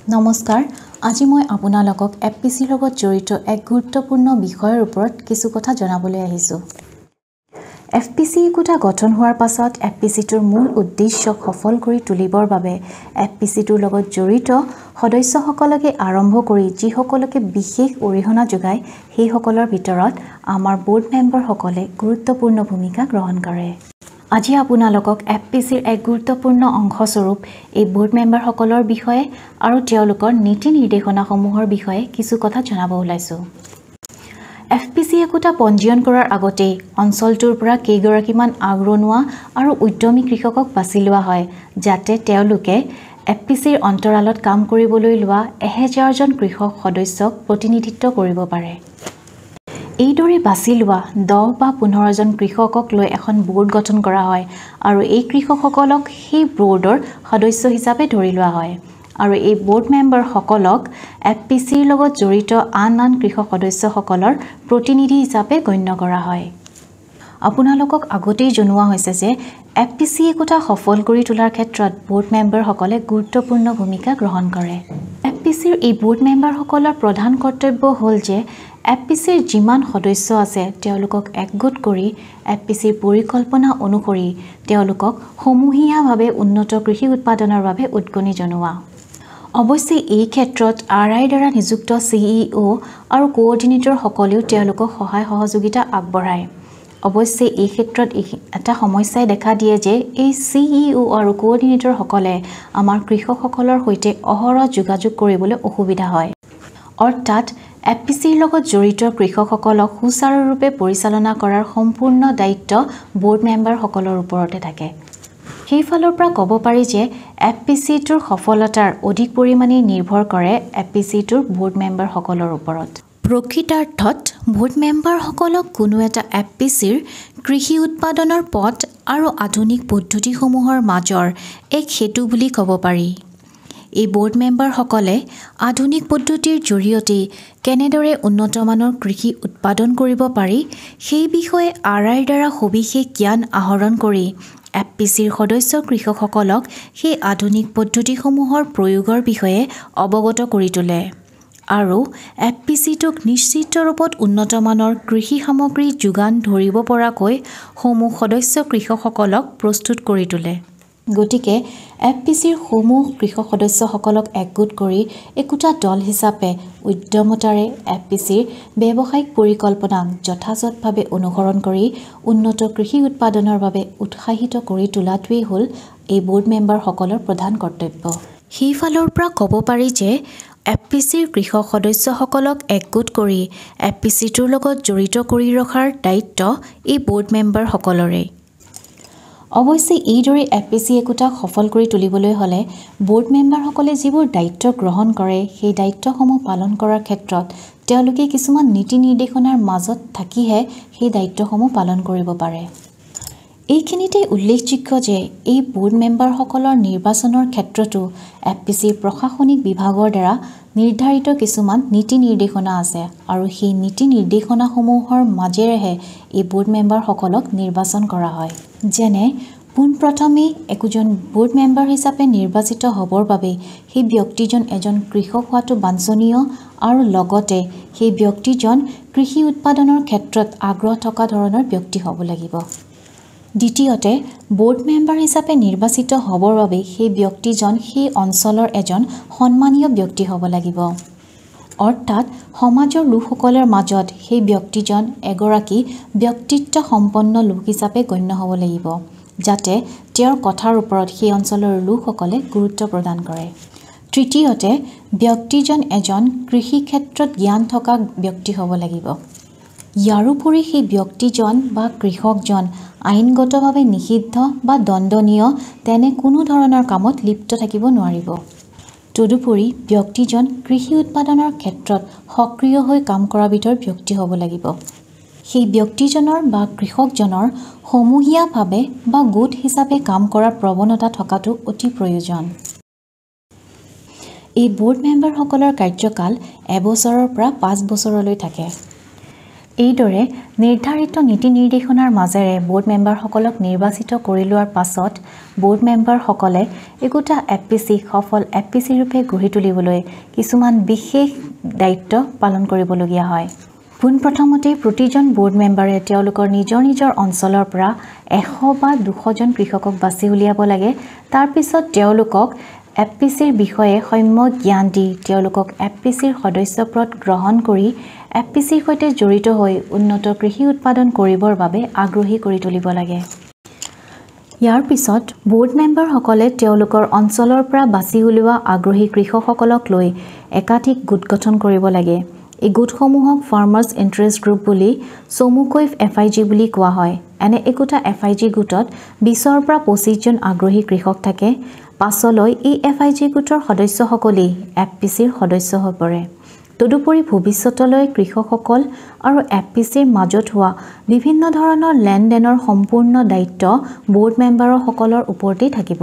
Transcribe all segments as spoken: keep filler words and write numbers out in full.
নমস্কাৰ আজি মই আপোনালোকক এফপিসিৰ লগত জড়িত এক গুৰুত্বপূৰ্ণ বিষয়ৰ ওপৰত কিছু কথা জনাবলৈ আহিছো এফপিসি কোটা গঠন হোৱাৰ পাছত এফপিসিটোৰ মূল উদ্দেশ্য সফল কৰি তুলিবৰ বাবে এফপিসিটোৰ লগত জড়িত সদস্যসকলকে আৰম্ভ কৰি যিসকলকে বিশেষ অৰিহণা যোগায় সেই সকলৰ ভিতৰত আমাৰ বোৰ্ড মেম্বাৰসকলে গুৰুত্বপূৰ্ণ ভূমিকা গ্ৰহণ কৰে আজি আপোনালোকক এফপিসিৰ এক গুৰুত্বপূৰ্ণ অংশস্বৰূপ এই বোৰ্ড মেম্বাৰসকলৰ বিষয়ে আৰু তেওঁলোকৰ নীতি নিৰ্দেশনাসমূহৰ বিষয়ে কিছু কথা জনাব ওলাইছো এফপিসি একোটা পঞ্জীয়ন কৰাৰ আগতে অঞ্চলটোৰ পৰা কেইগৰাকীমান আগৰণুৱা আৰু উদ্যমী কৃষকক বাছি লোৱা হয় যাতে তেওঁলোকে এফপিসিৰ অন্তৰালত কাম কৰিবলৈ লোৱা এহেজাৰজন কৃষক সদস্যক প্ৰতিনিধিত্ব কৰিব পাৰে এইদৰে বাছি লোৱা দহ বা পোন্ধৰ জন কৃষকক লৈ এখন বোৰ্ড গঠন কৰা হয় আৰু এই কৃষকসকলক সেই বোৰ্ডৰ সদস্য হিচাপে ধৰি লোৱা হয় আৰু এই বোৰ্ড মেম্বাৰ সকলক এফপিসিৰ লগত জড়িত আন আন কৃষক সদস্যসকলৰ প্ৰতিনিধি হিচাপে গণ্য কৰা হয় আপোনালোকক আগতেই জনোৱা হৈছে যে এফপিসি একোটা সফল কৰি তোলাৰ ক্ষেত্ৰত বোৰ্ড মেম্বাৰসকলে গুৰুত্বপূৰ্ণ ভূমিকা গ্ৰহণ কৰে এফপিসিৰ এই বোৰ্ড মেম্বাৰসকলৰ প্ৰধান কৰ্তব্য হ'ল যে এফপিসিৰ যিমান সদস্য আছে তেওঁলোকক একগোট কৰি এফপিসিৰ পৰিকল্পনা অনুসৰি তেওঁলোকক সমূহীয়াভাৱে উন্নত কৃষি উৎপাদনৰ বাবে উদ্গনি জনোৱা অৱশ্যে এই ক্ষেত্ৰত আৰআই দ্বাৰা নিযুক্ত সিইও আৰু কোঅৰ্ডিনেটৰ সকলেও তেওঁলোকক সহায় সহযোগিতা আগবঢ়ায় অৱশ্যে এই ক্ষেত্ৰত এটা সমস্যাই দেখা দিয়ে যে এই সিইও আৰু কোঅৰ্ডিনেটৰ সকলে আমাৰ কৃষকসকলৰ সৈতে অহৰহ যোগাযোগ কৰিবলৈ অসুবিধা হয় অৰ্থাৎ এফপিসিৰ লগত জড়িত কৃষকসকলক সুচাৰুৰূপে পৰিচালনা কৰাৰ সম্পূৰ্ণ দায়িত্ব বোৰ্ড মেম্বাৰসকলৰ ওপৰতে থাকে সেইফালৰ পৰা ক'ব পাৰি যে এফপিসিটোৰ সফলতাৰ অধিক পৰিমাণে নিৰ্ভৰ কৰে এফপিসিটোৰ বোৰ্ড মেম্বাৰসকলৰ ওপৰত প্ৰকৃতাৰ্থত বোৰ্ড মেম্বাৰসকলক কোনো এটা এফপিসিৰ কৃষি উৎপাদনৰ পথ আৰু আধুনিক পদ্ধতিসমূহৰ মাজৰ এক সেতু বুলি ক'ব পাৰি এই বোৰ্ড মেম্বাৰসকলে আধুনিক পদ্ধতিৰ জৰিয়তে কেনেদৰে উন্নতমানৰ কৃষি উৎপাদন কৰিব পাৰি সেই বিষয়ে আৰআইৰ দ্বাৰা সবিশেষ জ্ঞান আহৰণ কৰি এফপিসিৰ সদস্য কৃষকসকলক সেই আধুনিক পদ্ধতিসমূহৰ প্ৰয়োগৰ বিষয়ে অৱগত কৰি তোলে আৰু এফপিসিটোক নিশ্চিত ৰূপত উন্নতমানৰ কৃষি সামগ্ৰী যোগান ধৰিব পৰাকৈ সমূহ সদস্য কৃষকসকলক প্ৰস্তুত কৰি তোলে গতিকে এফপিসিৰ সমূহ কৃষক সদস্যসকলক একগোট কৰি একোটা দল হিচাপে উদ্যমতাৰে এফপিসিৰ ব্যৱসায়িক পৰিকল্পনাক যথাযথভাৱে অনুসৰণ কৰি উন্নত কৃষি উৎপাদনৰ বাবে উৎসাহিত কৰি তোলাটোৱেই হ'ল এই বোৰ্ড মেম্বাৰসকলৰ প্ৰধান কৰ্তব্য সেইফালৰ পৰা ক'ব পাৰি যে এফপিসিৰ কৃষক সদস্যসকলক একগোট কৰি এফপিসিটোৰ লগত জড়িত কৰি ৰখাৰ দায়িত্ব এই বোৰ্ড মেম্বাৰসকলৰে অৱশ্যে এইদৰে এফপিসি একোটা সফল কৰি তুলিবলৈ হ'লে বোৰ্ড মেম্বাৰসকলে যিবোৰ দায়িত্ব গ্ৰহণ কৰে সেই দায়িত্বসমূহ পালন কৰাৰ ক্ষেত্ৰত তেওঁলোকে কিছুমান নীতি নিৰ্দেশনাৰ মাজত থাকিহে সেই দায়িত্বসমূহ পালন কৰিব পাৰে এইখিনিতে উল্লেখযোগ্য যে এই বোৰ্ড মেম্বাৰসকলৰ নিৰ্বাচনৰ ক্ষেত্ৰতো এফপিসিৰ প্ৰশাসনিক বিভাগৰ দ্বাৰা নিৰ্ধাৰিত কিছুমান নীতি নিৰ্দেশনা আছে আৰু সেই নীতি নিৰ্দেশনাসমূহৰ মাজেৰেহে এই বোৰ্ড মেম্বাৰসকলক নিৰ্বাচন কৰা হয় যেনে পোনপ্ৰথমে একোজন বোৰ্ড মেম্বাৰ হিচাপে নিৰ্বাচিত হ'বৰ বাবে সেই ব্যক্তিজন এজন কৃষক হোৱাটো বাঞ্ছনীয় আৰু লগতে সেই ব্যক্তিজন কৃষি উৎপাদনৰ ক্ষেত্ৰত আগ্ৰহ থকা ধৰণৰ ব্যক্তি হ'ব লাগিব দ্বিতীয়তে বোৰ্ড মেম্বাৰ হিচাপে নিৰ্বাচিত হ'বৰ বাবে সেই ব্যক্তিজন সেই অঞ্চলৰ এজন সন্মানীয় ব্যক্তি হ'ব লাগিব অৰ্থাৎ সমাজৰ লোকসকলৰ মাজত সেই ব্যক্তিজন এগৰাকী ব্যক্তিত্ব সম্পন্ন লোক হিচাপে গণ্য হ'ব লাগিব যাতে তেওঁৰ কথাৰ ওপৰত সেই অঞ্চলৰ লোকসকলে গুৰুত্ব প্ৰদান কৰে তৃতীয়তে ব্যক্তিজন এজন কৃষি ক্ষেত্ৰত জ্ঞান থকা ব্যক্তি হ'ব লাগিব ইয়াৰোপৰি সেই ব্যক্তিজন বা কৃষকজন আইনগতভাৱে নিষিদ্ধ বা দণ্ডনীয় তেনে কোনো ধৰণৰ কামত লিপ্ত থাকিব নোৱাৰিব তদুপৰি ব্যক্তিজন কৃষি উৎপাদনৰ ক্ষেত্ৰত সক্ৰিয় হৈ কাম কৰা বিধৰ ব্যক্তি হ'ব লাগিব সেই ব্যক্তিজনৰ বা কৃষকজনৰ সমূহীয়াভাৱে বা গোট হিচাপে কাম কৰাৰ প্ৰৱণতা থকাটো অতি প্ৰয়োজন এই বোৰ্ড মেম্বাৰসকলৰ কাৰ্যকাল এবছৰৰ পৰা পাঁচ বছৰলৈ থাকে এইদৰে নিৰ্ধাৰিত নীতি নিৰ্দেশনাৰ মাজেৰে বোৰ্ড মেম্বাৰসকলক নিৰ্বাচিত কৰি লোৱাৰ পাছত বোৰ্ড মেম্বাৰসকলে একোটা এফপিচি সফল এফপিচি ৰূপে গঢ়ি তুলিবলৈ কিছুমান বিশেষ দায়িত্ব পালন কৰিবলগীয়া হয়। পোনপ্ৰথমতে প্ৰতিজন বোৰ্ড মেম্বাৰে তেওঁলোকৰ নিজৰ নিজৰ অঞ্চলৰ পৰা এশ বা দুশ জন কৃষকক বাছি উলিয়াব লাগে। তাৰ পিছত তেওঁলোকক এফপিচিৰ বিষয়ে সম্যক জ্ঞান দি তেওঁলোকক এফপিচিৰ সদস্যপদ গ্ৰহণ কৰি এফপিচিৰ সৈতে জড়িত হৈ উন্নত কৃষি উৎপাদন কৰিবৰ বাবে আগ্ৰহী কৰি তুলিব লাগে। ইয়াৰ পিছত বোৰ্ড মেম্বাৰসকলে তেওঁলোকৰ অঞ্চলৰ পৰা বাছি উলিওৱা আগ্ৰহী কৃষকসকলক লৈ একাধিক গোট গঠন কৰিব লাগে। এই গোটসমূহক ফাৰ্মাৰ্ছ ইণ্টাৰেষ্ট গ্ৰুপ বুলি চমুকৈ এফ আই জি বুলি কোৱা হয়। এনে একোটা এফ আই জি গোটত বিছৰ পৰা পঁচিছ জন আগ্ৰহী কৃষক থাকে। পাছলৈ এই এফ আই জি গোটৰ সদস্যসকলেই এফ পি চিৰ সদস্য হৈ পৰে। তদুপৰি ভৱিষ্যতলৈ কৃষকসকল আৰু এফ পি চিৰ মাজত হোৱা বিভিন্ন ধৰণৰ লেনদেনৰ সম্পূৰ্ণ দায়িত্ব বোৰ্ড মেম্বাৰসকলৰ ওপৰতেই থাকিব।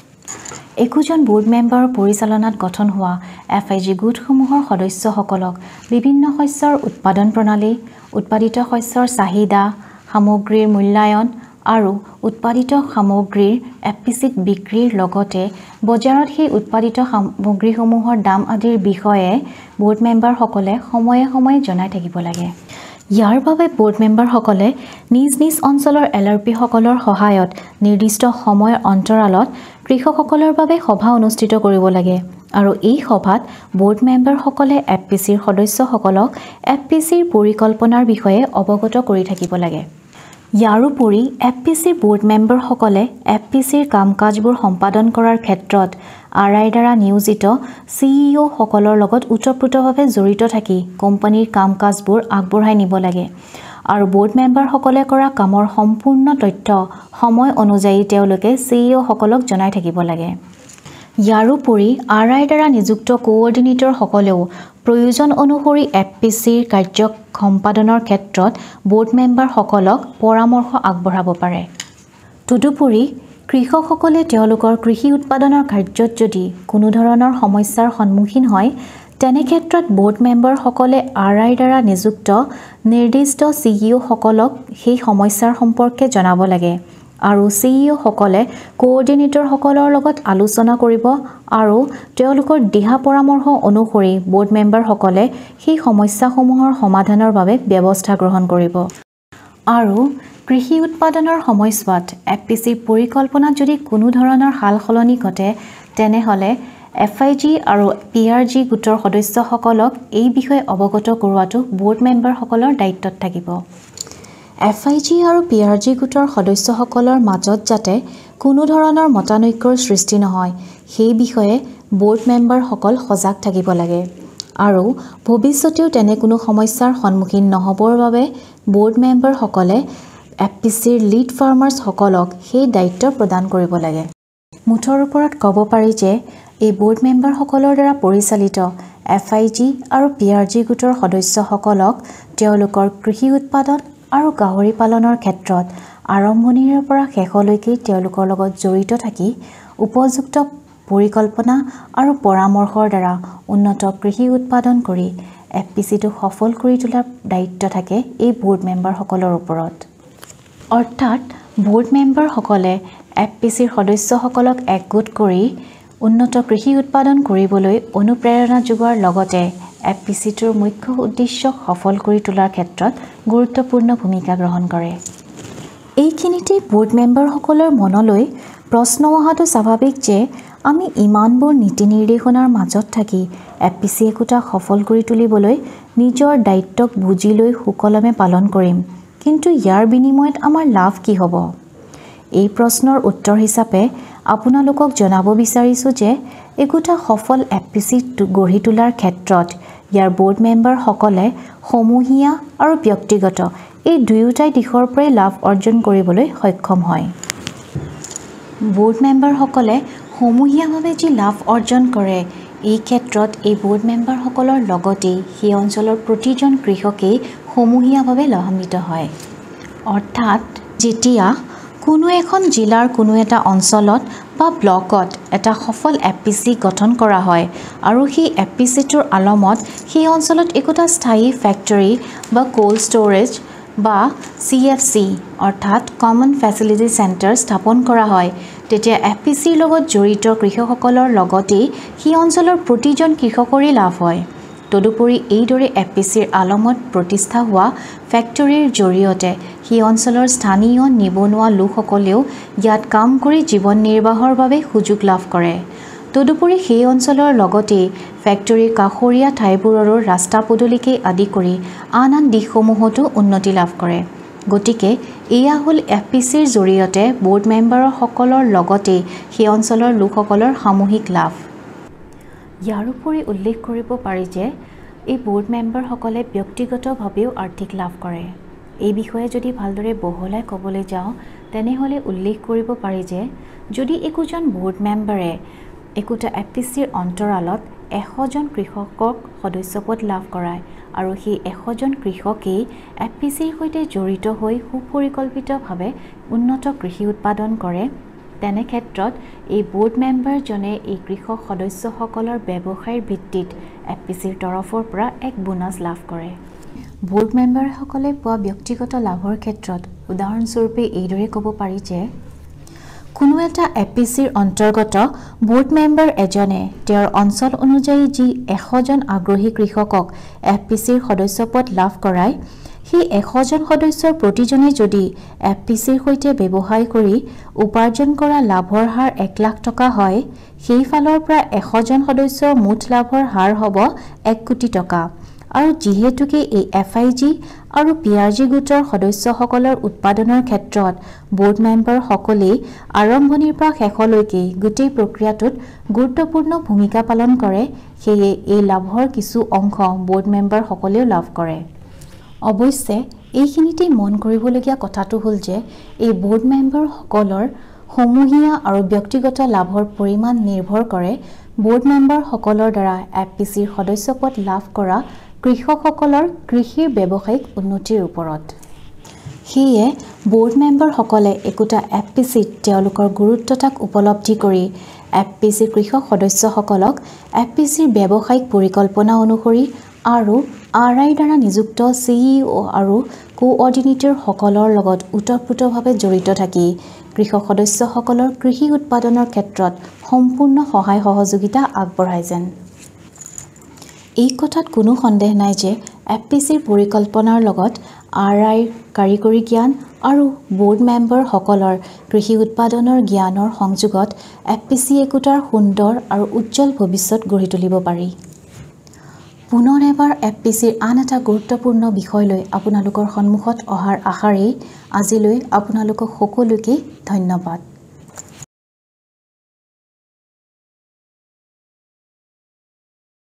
একোজন বোৰ্ড মেম্বাৰৰ পৰিচালনাত গঠন হোৱা এফ আই জি গোটসমূহৰ সদস্যসকলক বিভিন্ন শস্যৰ উৎপাদন প্ৰণালী, উৎপাদিত শস্যৰ চাহিদা, সামগ্ৰীৰ মূল্যায়ন আৰু উৎপাদিত সামগ্ৰীৰ এফপিচিত বিক্ৰীৰ লগতে বজাৰত সেই উৎপাদিত সামগ্ৰীসমূহৰ দাম আদিৰ বিষয়ে বোৰ্ড মেম্বাৰসকলে সময়ে সময়ে জনাই থাকিব লাগে। ইয়াৰ বাবে বোৰ্ড মেম্বাৰসকলে নিজ নিজ অঞ্চলৰ এল আৰ পিসকলৰ সহায়ত নিৰ্দিষ্ট সময়ৰ অন্তৰালত কৃষকসকলৰ বাবে সভা অনুষ্ঠিত কৰিব লাগে আৰু এই সভাত বোৰ্ড মেম্বাৰসকলে এফপিচিৰ সদস্যসকলক এফপিচিৰ পৰিকল্পনাৰ বিষয়ে অৱগত কৰি থাকিব লাগে। ইয়াৰোপৰি এফপিচিৰ বোৰ্ড মেম্বাৰসকলে এফপিচিৰ কাম কাজবোৰ সম্পাদন কৰাৰ ক্ষেত্ৰত আৰ আইৰ দ্বাৰা নিয়োজিত চি ই অ' সকলৰ লগত ওতঃপ্ৰোতভাৱে জড়িত থাকি কোম্পানীৰ কাম কাজবোৰ আগবঢ়াই নিব লাগে আৰু বোৰ্ড মেম্বাৰসকলে কৰা কামৰ সম্পূৰ্ণ তথ্য সময় অনুযায়ী তেওঁলোকে চি ই অ' সকলক জনাই থাকিব লাগে। ইয়াৰোপৰি আৰ আইৰ দ্বাৰা নিযুক্ত কোঅৰ্ডিনেটৰসকলেও প্ৰয়োজন অনুসৰি এফপিচিৰ কাৰ্য সম্পাদনৰ ক্ষেত্ৰত বোৰ্ড মেম্বাৰসকলক পৰামৰ্শ আগবঢ়াব পাৰে। তদুপৰি কৃষকসকলে তেওঁলোকৰ কৃষি উৎপাদনৰ কাৰ্যত যদি কোনো ধৰণৰ সমস্যাৰ সন্মুখীন হয় তেনে ক্ষেত্ৰত বোৰ্ড মেম্বাৰসকলে আৰ আইৰ দ্বাৰা নিযুক্ত নিৰ্দিষ্ট চি ই অ' সকলক সেই সমস্যাৰ সম্পৰ্কে জনাব লাগে আৰু চি ই অ' সকলে কোঅৰ্ডিনেটৰসকলৰ লগত আলোচনা কৰিব আৰু তেওঁলোকৰ দিহা পৰামৰ্শ অনুসৰি বোৰ্ড মেম্বাৰসকলে সেই সমস্যাসমূহৰ সমাধানৰ বাবে ব্যৱস্থা গ্ৰহণ কৰিব। আৰু কৃষি উৎপাদনৰ সময়ছোৱাত এফপিচিৰ পৰিকল্পনাত যদি কোনো ধৰণৰ সাল সলনি ঘটে তেনেহ'লে এফ আই জি আৰু পি আৰ জি গোটৰ সদস্যসকলক এই বিষয়ে অৱগত কৰোৱাটো বোৰ্ড মেম্বাৰসকলৰ দায়িত্বত থাকিব। এফ আই জি আৰু পি আৰ জি গোটৰ সদস্যসকলৰ মাজত যাতে কোনো ধৰণৰ মতানৈক্যৰ সৃষ্টি নহয় সেই বিষয়ে বোৰ্ড মেম্বাৰসকল সজাগ থাকিব লাগে আৰু ভৱিষ্যতেও তেনে কোনো সমস্যাৰ সন্মুখীন নহ'বৰ বাবে বোৰ্ড মেম্বাৰসকলে এফপিচিৰ লিড ফাৰ্মাৰ্ছসকলক সেই দায়িত্ব প্ৰদান কৰিব লাগে। মুঠৰ ওপৰত ক'ব পাৰি যে এই বোৰ্ড মেম্বাৰসকলৰ দ্বাৰা পৰিচালিত এফ আই জি আৰু পি আৰ জি গোটৰ সদস্যসকলক তেওঁলোকৰ কৃষি উৎপাদন আৰু গাহৰি পালনৰ ক্ষেত্ৰত আৰম্ভণিৰে পৰা শেষলৈকে তেওঁলোকৰ লগত জড়িত থাকি উপযুক্ত পৰিকল্পনা আৰু পৰামৰ্শৰ দ্বাৰা উন্নত কৃষি উৎপাদন কৰি এফপিচিটো সফল কৰি তোলাৰ দায়িত্ব থাকে এই বোৰ্ড মেম্বাৰসকলৰ ওপৰত। অৰ্থাৎ বোৰ্ড মেম্বাৰসকলে এফপিচিৰ সদস্যসকলক একগোট কৰি উন্নত কৃষি উৎপাদন কৰিবলৈ অনুপ্ৰেৰণা যোগোৱাৰ লগতে এফপিচিটোৰ মুখ্য উদ্দেশ্যক সফল কৰি তোলাৰ ক্ষেত্ৰত গুৰুত্বপূৰ্ণ ভূমিকা গ্ৰহণ কৰে। এইখিনিতে বোৰ্ড মেম্বাৰসকলৰ মনলৈ প্ৰশ্ন অহাটো স্বাভাৱিক যে আমি ইমানবোৰ নীতি নিৰ্দেশনাৰ মাজত থাকি এফপিচি একোটা সফল কৰি তুলিবলৈ নিজৰ দায়িত্বক বুজি লৈ সুকলমে পালন কৰিম, কিন্তু ইয়াৰ বিনিময়ত আমাৰ লাভ কি হ'ব? এই প্ৰশ্নৰ উত্তৰ হিচাপে আপোনালোকক জনাব বিচাৰিছোঁ যে একোটা সফল এফপিচি গঢ়ি তোলাৰ ক্ষেত্ৰত ইয়াৰ বোৰ্ড মেম্বাৰসকলে সমূহীয়া আৰু ব্যক্তিগত এই দুয়োটাই দিশৰ পৰাই লাভ অৰ্জন কৰিবলৈ সক্ষম হয়। বোৰ্ড মেম্বাৰসকলে সমূহীয়াভাৱে যি লাভ অৰ্জন কৰে এই ক্ষেত্ৰত এই বোৰ্ড মেম্বাৰসকলৰ লগতেই সেই অঞ্চলৰ প্ৰতিজন কৃষকেই সমূহীয়াভাৱে লাভান্বিত হয়। অৰ্থাৎ যেতিয়া কোনো এখন জিলাৰ কোনো এটা অঞ্চলত বা ব্লকত এটা সফল এফপিসি গঠন কৰা হয় আৰু সেই এফপিসিটোৰ আলমত সেই অঞ্চলত একোটা স্থায়ী ফ্যাক্টৰী বা কোল্ড ষ্টোৰেজ বা সিএফসি অৰ্থাৎ কমন ফেচিলিটি সেন্টাৰ স্থাপন কৰা হয় তেতিয়া এফপিসিৰ লগত জড়িত কৃষকসকলৰ লগতে সেই অঞ্চলৰ প্ৰতিজন কৃষকৰে লাভ হয় তদুপৰি এইদৰে এফপিসিৰ আলমত প্ৰতিষ্ঠা হোৱা ফ্যাক্টৰীৰ জৰিয়তে সেই অঞ্চলৰ স্থানীয় নিবনুৱা লোকসকলেও ইয়াত কাম কৰি জীৱন নিৰ্বাহৰ বাবে সুযোগ লাভ কৰে তদুপৰি সেই অঞ্চলৰ লগতে ফ্যাক্টৰীৰ কাষৰীয়া ঠাইবোৰৰো ৰাস্তা পদূলিকে আদি কৰি আন আন দিশসমূহতো উন্নতি লাভ কৰে গতিকে এয়া হ'ল এফপিসিৰ জৰিয়তে বোৰ্ড মেম্বাৰৰ সকলৰ লগতে সেই অঞ্চলৰ লোকসকলৰ সামূহিক লাভ ইয়াৰ উপৰি উল্লেখ কৰিব পাৰি যে এই বোৰ্ড মেম্বাৰসকলে ব্যক্তিগতভাৱেও আৰ্থিক লাভ কৰে এই বিষয়ে যদি ভালদৰে বহলাই ক'বলৈ যাওঁ তেনেহ'লে উল্লেখ কৰিব পাৰি যে যদি একোজন বোৰ্ড মেম্বাৰে একোটা এফপিসিৰ অন্তৰালত এশ জন কৃষকক সদস্যপদ লাভ কৰায় আৰু সেই এশ জন কৃষকেই এফপিসিৰ সৈতে জড়িত হৈ সুপৰিকল্পিতভাৱে উন্নত কৃষি উৎপাদন কৰে তেনে ক্ষেত্ৰত এই বোৰ্ড মেম্বাৰজনে এই কৃষক সদস্যসকলৰ ব্যৱসায়ৰ ভিত্তিত এফপিসিৰ তৰফৰ পৰা এক বোনাছ লাভ কৰে বোৰ্ড মেম্বাৰসকলে পোৱা ব্যক্তিগত লাভৰ ক্ষেত্ৰত উদাহৰণস্বৰূপে এইদৰে ক'ব পাৰি যে কোনো এটা এফপিসিৰ অন্তৰ্গত বোৰ্ড মেম্বাৰ এজনে তেওঁৰ অঞ্চল অনুযায়ী যি এশ জন আগ্ৰহী কৃষকক এফপিসিৰ সদস্যপদ লাভ কৰায় সেই এশ জন সদস্যৰ প্ৰতিজনে যদি এফপিসিৰ সৈতে ব্যৱসায় কৰি উপাৰ্জন কৰা লাভৰ হাৰ এক লাখ টকা হয় সেই ফালৰ পৰা এশ জন সদস্যৰ মুঠ লাভৰ হাৰ হ'ব এক কোটি টকা আৰু যিহেতুকে এই এফআইজি আৰু পিআৰজি গোটৰ সদস্যসকলৰ উৎপাদনৰ ক্ষেত্ৰত বোৰ্ড মেম্বাৰ সকলেই আৰম্ভণিৰ পৰা শেষলৈকে গোটেই প্ৰক্ৰিয়াটোত গুৰুত্বপূৰ্ণ ভূমিকা পালন কৰে সেয়ে এই লাভৰ কিছু অংশ বোৰ্ড মেম্বাৰ সকলেও লাভ কৰে অৱশ্যে এইখিনিতে মন কৰিবলগীয়া কথাটো হ'ল যে এই বোৰ্ড মেম্বাৰ সকলৰ সমূহীয়া আৰু ব্যক্তিগত লাভৰ পৰিমাণ নিৰ্ভৰ কৰে বোৰ্ড মেম্বাৰ সকলৰ দ্বাৰা এফপিসিৰ সদস্যপদ লাভ কৰা কৃষকসকলৰ কৃষিৰ ব্যৱসায়িক উন্নতিৰ ওপৰত সেয়ে বোৰ্ড মেম্বাৰসকলে একোটা এফপিসিত তেওঁলোকৰ গুৰুত্বতাক উপলব্ধি কৰি এফপিসিৰ কৃষক সদস্যসকলক এফপিসিৰ ব্যৱসায়িক পৰিকল্পনা অনুসৰি আৰু আৰআই দ্বাৰা নিযুক্ত সিইঅ আৰু কোঅৰ্ডিনেটৰ সকলৰ লগত উতঃপুতভাৱে জড়িত থাকি কৃষক সদস্যসকলৰ কৃষি উৎপাদনৰ ক্ষেত্ৰত সম্পূৰ্ণ সহায় সহযোগিতা আগবঢ়ায় যেন এই কথাত কোনো সন্দেহ নাই যে এফপিসিৰ পৰিকল্পনাৰ লগত আৰআইৰ কাৰিকৰী জ্ঞান আৰু বোৰ্ড মেম্বাৰ সকলৰ কৃষি উৎপাদনৰ জ্ঞানৰ সংযোগত এফপিসি একোটাৰ সুন্দৰ আৰু উজ্জ্বল ভৱিষ্যত গঢ়ি তুলিব পাৰি পুনৰ এবাৰ এফপিসিৰ আন এটা গুৰুত্বপূৰ্ণ বিষয় লৈ আপোনালোকৰ সন্মুখত অহাৰ আশাৰেই আজিলৈ আপোনালোকক সকলোকে ধন্যবাদ